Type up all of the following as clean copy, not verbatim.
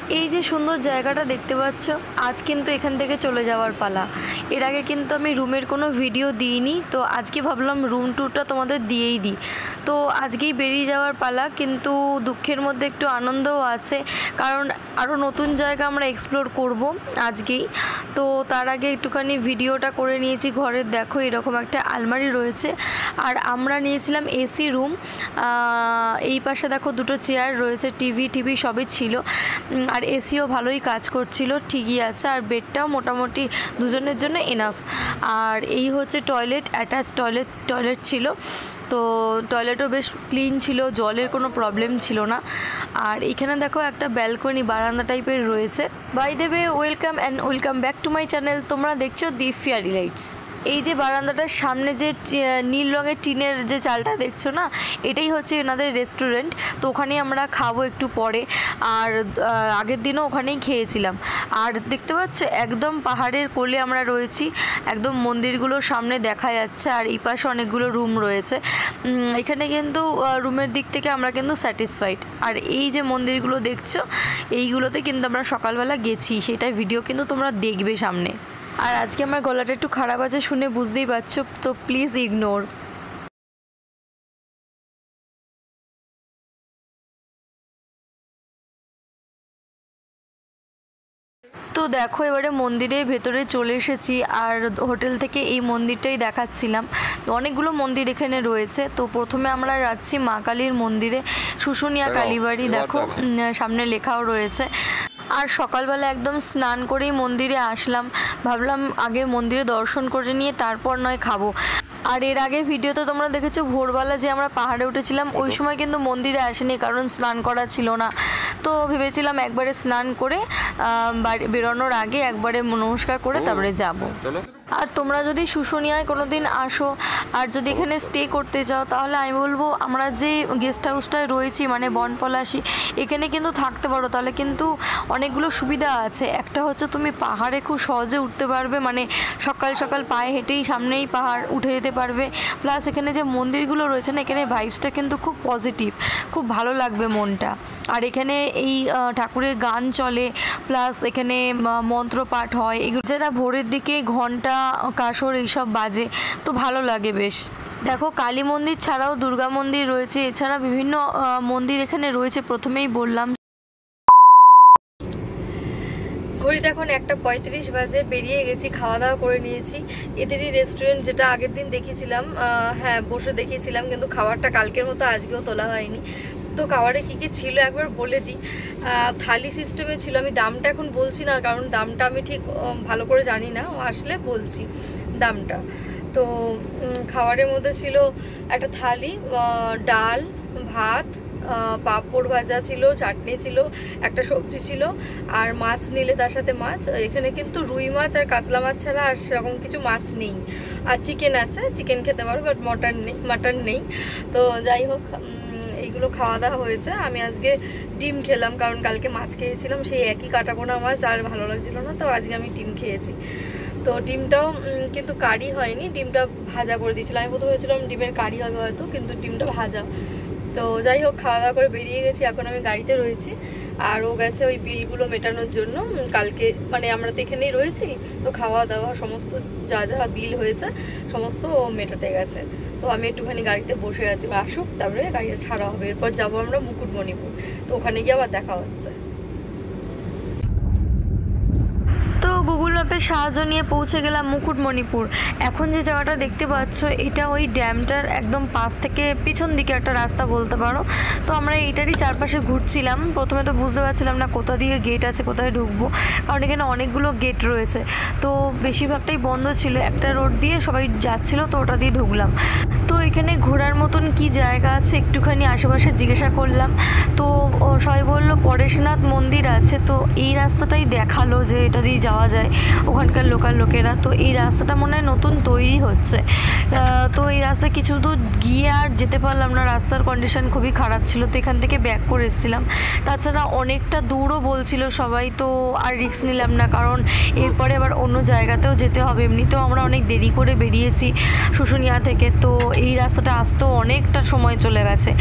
এই যে সুন্দর জায়গাটা দেখতে পাচ্ছ, আজ কিন্তু এখান থেকে চলে যাওয়ার পালা। এর আগে কিন্তু আমি রুমের কোনো ভিডিও দিইনি, তো আজকে ভাবলাম রুম ট্যুরটা তোমাদের দিয়েই দিই। তো আজকেই বেরিয়ে যাওয়ার পালা, কিন্তু দুঃখের মধ্যে একটু আনন্দও আছে, কারণ আরও নতুন জায়গা আমরা এক্সপ্লোর করব আজকেই। তো তার আগে একটুখানি ভিডিওটা করে নিয়েছি ঘরের। দেখো এরকম একটা আলমারি রয়েছে, আর আমরা নিয়েছিলাম এসি রুম। এই পাশে দেখো দুটো চেয়ার রয়েছে, টিভি সবই ছিল, আর এসিও ভালোই কাজ করছিল, ঠিকই আছে। আর বেডটাও মোটামুটি দুজনের জন্য এনাফ। আর এই হচ্ছে টয়লেট, অ্যাটাচ টয়লেট ছিল। তো টয়লেটও বেশ ক্লিন ছিল, জলের কোনো প্রবলেম ছিল না। আর এখানে দেখো একটা ব্যালকনি, বারান্দা টাইপের রয়েছে। By the way, welcome back to my channel. তোমরা দেখছো দি ফেয়ারি লাইটস। এই যে বারান্দাটার সামনে যে নীল রঙের টিনের যে চালটা দেখছো না, এটাই হচ্ছে এনাদের রেস্টুরেন্ট। তো ওখানেই আমরা খাবো একটু পরে, আর আগের দিনও ওখানেই খেয়েছিলাম। আর দেখতে পাচ্ছ একদম পাহাড়ের কোলে আমরা রয়েছি, একদম মন্দিরগুলোর সামনে দেখা যাচ্ছে। আর এই পাশে অনেকগুলো রুম রয়েছে। এখানে কিন্তু রুমের দিক থেকে আমরা কিন্তু স্যাটিসফাইড। আর এই যে মন্দিরগুলো দেখছো, এইগুলোতে কিন্তু আমরা সকালবেলা গেছি, সেটাই ভিডিও কিন্তু তোমরা দেখবে সামনে। আর আজকে আমার গলাটা একটু খারাপ আছে শুনে বুঝতেই পারছো, তো প্লিজ ইগনোর। তো দেখো এবারে মন্দিরের ভেতরে চলে এসেছি, আর হোটেল থেকে এই মন্দিরটাই দেখাচ্ছিলাম। অনেকগুলো মন্দির এখানে রয়েছে। তো প্রথমে আমরা যাচ্ছি মা কালীর মন্দিরে, শুশুনিয়া কালীবাড়ি, দেখো সামনে লেখাও রয়েছে। আর সকালবেলা একদম স্নান করেই মন্দিরে আসলাম, ভাবলাম আগে মন্দিরে দর্শন করে নিয়ে তারপর নয় খাবো। আর এর আগে ভিডিওতে তোমরা দেখেছো ভোরবেলা যে আমরা পাহাড়ে উঠেছিলাম, ওই সময় কিন্তু মন্দিরে আসেনি, কারণ স্নান করা ছিল না। তো ভেবেছিলাম একবারে স্নান করে বেরোনোর আগে একবারে নমস্কার করে তারপরে যাব। আর তোমরা যদি শুশুনিয়ায় কোনো দিন আসো আর যদি এখানে স্টে করতে চাও, তাহলে আমি বলবো আমরা যে গেস্ট হাউসটায় রয়েছি মানে বনপলাশি, এখানে কিন্তু থাকতে পারো। তাহলে কিন্তু অনেকগুলো সুবিধা আছে। একটা হচ্ছে তুমি পাহাড়ে খুব সহজে উঠতে পারবে, মানে সকাল সকাল পায়ে হেঁটেই সামনেই পাহাড় উঠে যেতে পারবে। প্লাস এখানে যে মন্দিরগুলো রয়েছে না, এখানে ভাইবসটা কিন্তু খুব পজিটিভ, খুব ভালো লাগবে মনটা। আর এখানে এই ঠাকুরের গান চলে, প্লাস এখানে মন্ত্র পাঠ হয়, এগুলো যেটা ভোরের দিকে ঘন্টা কাসর এইসব বাজে, তো ভালো লাগে বেশ। দেখো কালী মন্দির ছাড়াও দুর্গা মন্দির রয়েছে, এছাড়া বিভিন্ন মন্দির এখানে রয়েছে। প্রথমেই বললাম ঘড়িতে এখন 1:35 বাজে, বেরিয়ে গেছি, খাওয়া দাওয়া করে নিয়েছি। এদেরই রেস্টুরেন্ট, যেটা আগের দিন দেখিয়েছিলাম, হ্যাঁ বসে দেখিয়েছিলাম, কিন্তু খাবারটা কালকের মতো আজকেও তোলা হয়নি। তো খাবারে কী কী ছিল একবার বলে দিই। থালি সিস্টেমে ছিল, আমি দামটা এখন বলছি না, কারণ দামটা আমি ঠিক ভালো করে জানি না, আসলে বলছি দামটা। তো খাবারের মধ্যে ছিল একটা থালি, ডাল, ভাত, পাঁপড় ভাজা ছিল, চাটনি ছিল, একটা সবজি ছিল, আর মাছ নিলে তার সাথে মাছ। এখানে কিন্তু রুই মাছ আর কাতলা মাছ ছাড়া আর সেরকম কিছু মাছ নেই। আর চিকেন আছে, চিকেন খেতে পারো, বাট মাটন নেই। তো যাই হোক, এইগুলো খাওয়া দাওয়া হয়েছে। আমি আজকে ডিম খেলাম, কারণ কালকে মাছ খেয়েছিলাম, সেই একই কাটাপোনা মাছ, আর ভালো লাগছিল না, তো আজকে আমি ডিম খেয়েছি। তো ডিমটাও কিন্তু কারি হয়নি, ডিমটা ভাজা করে দিয়েছিল। আমি প্রথমে ভেবেছিলাম ডিমের কারি হবে হয়তো, কিন্তু ডিমটা ভাজা। তো যাই হোক, খাওয়া দাওয়া করে বেরিয়ে গেছি, এখন আমি গাড়িতে রয়েছি। আর ও গেছে ওই বিলগুলো মেটানোর জন্য। কালকে মানে আমরা তো এখানেই রয়েছি, তো খাওয়া দাওয়া সমস্ত যা যা বিল হয়েছে সমস্ত ও মেটাতে গেছে। তো আমি একটুখানি গাড়িতে বসে আছি, বা আসুক তারপরে গাড়িটা ছাড়া হবে। এরপর যাবো আমরা মুকুটমণিপুর, তো ওখানে গিয়ে আবার দেখা হচ্ছে। তো গুগল ম্যাপের সাহায্য নিয়ে পৌঁছে গেলাম মুকুটমণিপুর। এখন যে জায়গাটা দেখতে পাচ্ছ, এটা ওই ড্যামটার একদম পাশ থেকে পিছন দিকে একটা রাস্তা বলতে পারো। তো আমরা এইটারই চারপাশে ঘুরছিলাম। প্রথমে তো বুঝতে পারছিলাম না কোথা দিয়ে গেট আছে, কোথায় ঢুকবো, কারণ এখানে অনেকগুলো গেট রয়েছে। তো বেশিরভাগটাই বন্ধ ছিল, একটা রোড দিয়ে সবাই যাচ্ছিলো, তো ওটা দিয়ে ঢুকলাম। তো এখানে ঘোরার মতন কি জায়গা আছে একটুখানি আশেপাশে জিজ্ঞাসা করলাম। তো সবাই বললো পরেশনাথ মন্দির আছে। তো এই রাস্তাটাই দেখালো যে এটা দিয়ে যাওয়া যায় ওখানকার লোকাল লোকেরা। তো এই রাস্তাটা মনে হয় নতুন তৈরি হচ্ছে। তো এই রাস্তায় কিছু দূর গিয়ে আর যেতে পারলাম না, রাস্তার কন্ডিশন খুবই খারাপ ছিল, তো এখান থেকে ব্যাক করে এসেছিলাম। তাছাড়া অনেকটা দূরও বলছিল সবাই, তো আর রিস্ক নিলাম না, কারণ এরপরে আবার অন্য জায়গাতেও যেতে হবে। এমনিতেও আমরা অনেক দেরি করে বেরিয়েছি শুশুনিয়া থেকে, তো এই রাস্তাটা আসতেও অনেকটা সময় চলে গেছে।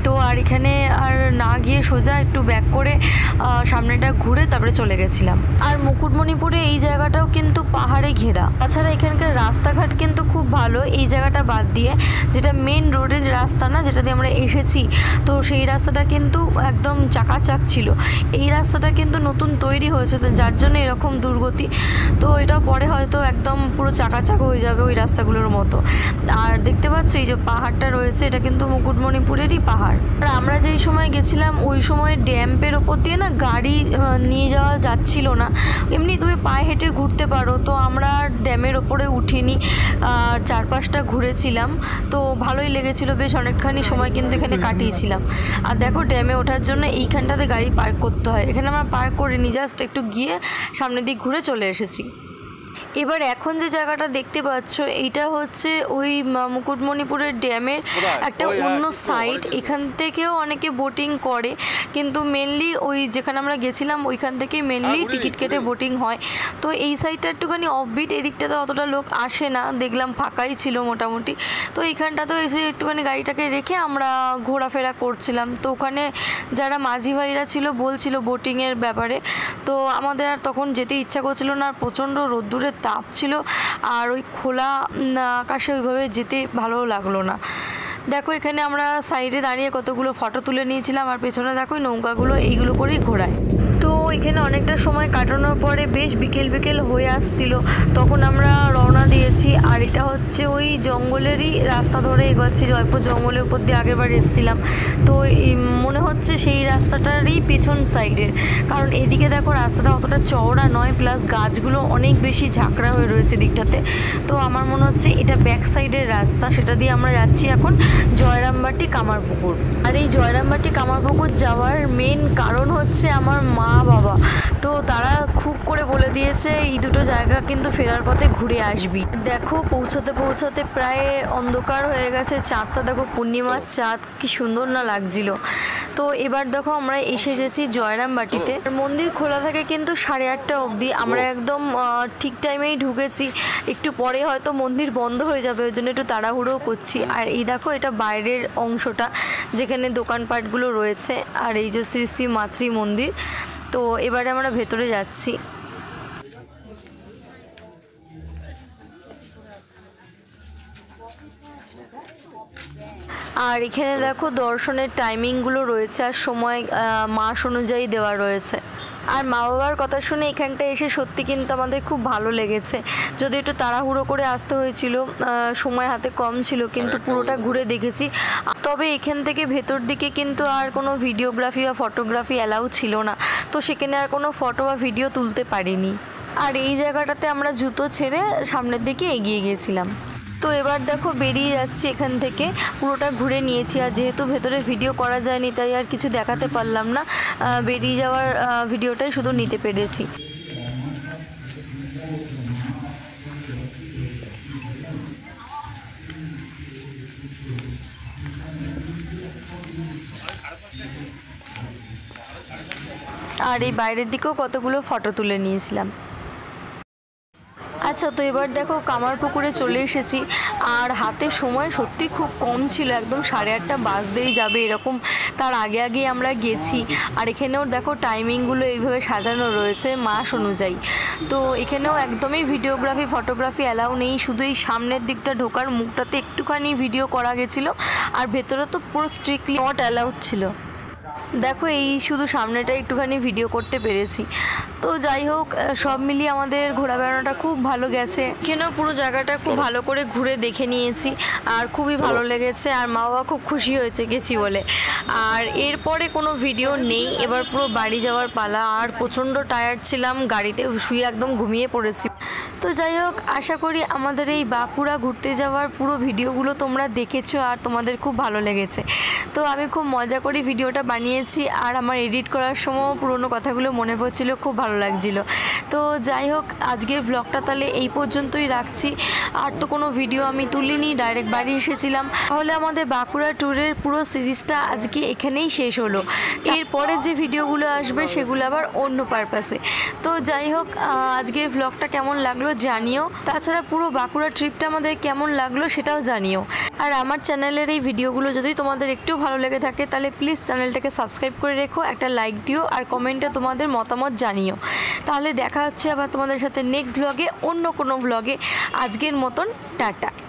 তো আর এখানে আর না গিয়ে সোজা একটু ব্যাক করে সামনেটা ঘুরে তারপরে চলে গেছিলাম। আর মুকুটমণিপুরে এই জায়গাটাও কিন্তু পাহাড়ে ঘেরা, তাছাড়া এখানকার রাস্তাঘাট কিন্তু খুব ভালো। এই জায়গাটা বাদ দিয়ে যেটা মেন রোডের রাস্তা না, যেটা দিয়ে আমরা এসেছি, তো সেই রাস্তাটা কিন্তু একদম চাকাচাক ছিল। এই রাস্তাটা কিন্তু নতুন তৈরি হয়েছে, তো যার জন্য এরকম দুর্গতি। তো এটা পরে হয়তো একদম পুরো চাকাচাক হয়ে যাবে ওই রাস্তাগুলোর মতো। আর দেখতে পাচ্ছ এই যে পাহাড়টা রয়েছে, এটা কিন্তু মুকুটমণিপুরেরই পাহাড়। আর আমরা যেই সময় গেছিলাম ওই সময় ড্যাম্পের ওপর দিয়ে না গাড়ি নিয়ে যাওয়া যাচ্ছিল না, এমনি তুমি পায়ে হেঁটে ঘুরতে পারো। তো আমরা ড্যামের ওপরে উঠিনি, চারপাশটা ঘুরেছিলাম, তো ভালোই লেগেছিল, বেশ অনেকখানি সময় কিন্তু এখানে কাটিয়েছিলাম। আর দেখো ড্যামে ওঠার জন্য এইখানটাতে গাড়ি পার্ক করতে হয়, এখানে আমরা পার্ক করিনি, জাস্ট একটু গিয়ে সামনের দিক ঘুরে চলে এসেছি। এবার এখন যে জায়গাটা দেখতে পাচ্ছ এইটা হচ্ছে ওই মুকুটমণিপুরের ড্যামের একটা অন্য সাইড। এখান থেকেও অনেকে বোটিং করে, কিন্তু মেনলি ওই যেখানে আমরা গেছিলাম ওইখান থেকে মেনলি টিকিট কেটে বোটিং হয়। তো এই সাইডটা একটুখানি অফবিট, এদিকটাতে অতটা লোক আসে না, দেখলাম ফাঁকাই ছিল মোটামুটি। তো এইখানটাতেও এসে একটুখানি গাড়িটাকে রেখে আমরা ঘোরাফেরা করছিলাম। তো ওখানে যারা মাঝি ভাইরা ছিল বলছিল বোটিংয়ের ব্যাপারে, তো আমাদের আর তখন যেতে ইচ্ছা করছিল না, আর প্রচণ্ড রোদ্দুরের তাপ ছিল, আর ওই খোলা আকাশে ওইভাবে যেতে ভালো লাগলো না। দেখো এখানে আমরা সাইডে দাঁড়িয়ে কতগুলো ফটো তুলে নিয়েছিলাম, আর পেছনে দেখো নৌকাগুলো এইগুলো করেই ঘোরায়। তো এখানে অনেকটা সময় কাটানোর পরে বেশ বিকেল বিকেল হয়ে আসছিল, তখন আমরা রওনা দিয়েছি। আর এটা হচ্ছে ওই জঙ্গলেরই রাস্তা ধরে এগোচ্ছি, জয়পুর জঙ্গলের উপর দিয়ে আগেরবার এসেছিলাম। তো মনে হচ্ছে সেই রাস্তাটারই পেছন সাইডের, কারণ এদিকে দেখো রাস্তাটা অতটা চওড়া নয়, প্লাস গাছগুলো অনেক বেশি ঝাঁকড়া হয়ে রয়েছে দিকটাতে। তো আমার মনে হচ্ছে এটা ব্যাক সাইডের রাস্তা, সেটা দিয়ে আমরা যাচ্ছি এখন জয়রামবাটি কামারপুকুর। আর এই জয়রামবাটি কামারপুকুর যাওয়ার মেন কারণ হচ্ছে আমার মা বাবা, তো তারা খুব করে বলে দিয়েছে এই দুটো জায়গা কিন্তু ফেরার পথে ঘুরে আসবি। দেখো পৌঁছতে পৌঁছতে প্রায় অন্ধকার হয়ে গেছে, চাঁদটা দেখো পূর্ণিমার চাঁদ, কি সুন্দর না লাগছিল। তো এবার দেখো আমরা এসে গেছি জয়রামবাটিতে। মন্দির খোলা থাকে কিন্তু 8:30 অবধি, আমরা একদম ঠিক টাইমেই ঢুকেছি। একটু পরে হয়তো মন্দির বন্ধ হয়ে যাবে, ওই জন্য একটু তাড়াহুড়োও করছি। আর এই দেখো এটা বাইরের অংশটা, যেখানে দোকানপাটগুলো রয়েছে, আর এই যে শ্রী শ্রী মাতৃ মন্দির। তো এবারে আমরা ভেতরে যাচ্ছি। আর এখানে দেখো দর্শনের টাইমিংগুলো রয়েছে, আর সময় মাস অনুযায়ী দেওয়া রয়েছে। আর মা বাবার কথা শুনে এখানটা এসে সত্যি কিন্তু আমাদের খুব ভালো লেগেছে। যদি একটু তাড়াহুড়ো করে আসতে হয়েছিল, সময় হাতে কম ছিল, কিন্তু পুরোটা ঘুরে দেখেছি। তবে এখান থেকে ভেতর দিকে কিন্তু আর কোনো ভিডিওগ্রাফি বা ফটোগ্রাফি অ্যালাউ ছিল না, তো সেখানে আর কোনো ফটো বা ভিডিও তুলতে পারিনি। আর এই জায়গাটাতে আমরা জুতো ছেড়ে সামনের দিকে এগিয়ে গিয়েছিলাম। তো এবার দেখো বেরিয়ে যাচ্ছি এখান থেকে, পুরোটা ঘুরে নিয়েছি। আর যেহেতু ভেতরে ভিডিও করা যায়নি তাই আর কিছু দেখাতে পারলাম না, বেরিয়ে যাওয়ার ভিডিওটাই শুধু নিতে পেরেছি। আর এই বাইরের দিকেও কতগুলো ফটো তুলে নিয়েছিলাম। আচ্ছা, তো এবার দেখো কামারপুকুরে চলে এসেছি, আর হাতে সময় সত্যি খুব কম ছিল, একদম 8:30 বাজতেই যাবে এরকম, তার আগে আগেই আমরা গেছি। আর এখানেও দেখো টাইমিংগুলো এইভাবে সাজানো রয়েছে মাস অনুযায়ী। তো এখানেও একদমই ভিডিওগ্রাফি ফটোগ্রাফি অ্যালাউ নেই, শুধু এই সামনের দিকটা ঢোকার মুখটাতে একটুখানি ভিডিও করা গেছিলো, আর ভেতরে তো পুরো স্ট্রিক্টলি নট অ্যালাউড ছিল। দেখো এই শুধু সামনেটা একটুখানি ভিডিও করতে পেরেছি। তো যাই হোক, সব মিলিয়ে আমাদের ঘোরা বেড়ানোটা খুব ভালো গেছে। এখানেও পুরো জায়গাটা খুব ভালো করে ঘুরে দেখে নিয়েছি, আর খুবই ভালো লেগেছে, আর মা বাবা খুব খুশি হয়েছে গেছি বলে। আর এরপরে কোনো ভিডিও নেই, এবার পুরো বাড়ি যাওয়ার পালা। আর প্রচণ্ড টায়ার্ড ছিলাম, গাড়িতে শুয়ে একদম ঘুমিয়ে পড়েছি। তো যাই হোক, আশা করি আমাদের এই বাঁকুড়া ঘুরতে যাওয়ার পুরো ভিডিওগুলো তোমরা দেখেছো আর তোমাদের খুব ভালো লেগেছে। তো আমি খুব মজা করে ভিডিওটা বানিয়েছি, আর আমার এডিট করার সময় পুরনো কথাগুলো মনে পড়ছিল, খুব ভালো লাগছিল। তো যাই হোক, আজকের ভ্লগটা তাহলে এই পর্যন্তই রাখছি। আর তো কোনো ভিডিও আমি তুলিনি, ডাইরেক্ট বাড়ি এসেছিলাম। তাহলে আমাদের বাঁকুড়া ট্যুরের পুরো সিরিজটা আজকে এখানেই শেষ হলো। এরপরে যে ভিডিওগুলো আসবে সেগুলো আবার অন্য পারপাসে। তো যাই হোক, আজকের ভ্লগটা কেমন লাগলো জানিও। তাছাড়া পুরো বাঁকুড়া ট্রিপটা আমাদের কেমন লাগলো সেটাও জানিও। আর আমার চ্যানেলের এই ভিডিওগুলো যদি তোমাদের একটু ভালো লেগে থাকে তাহলে প্লিজ চ্যানেলটাকে সাবস্ক্রাইব করে রেখো, একটা লাইক দিও আর কমেন্টে তোমাদের মতামত জানিও। তাহলে দেখা হচ্ছে আবার তোমাদের সাথে নেক্সট ব্লগে, অন্য কোনো ব্লগে। আজকের মতন টাটা।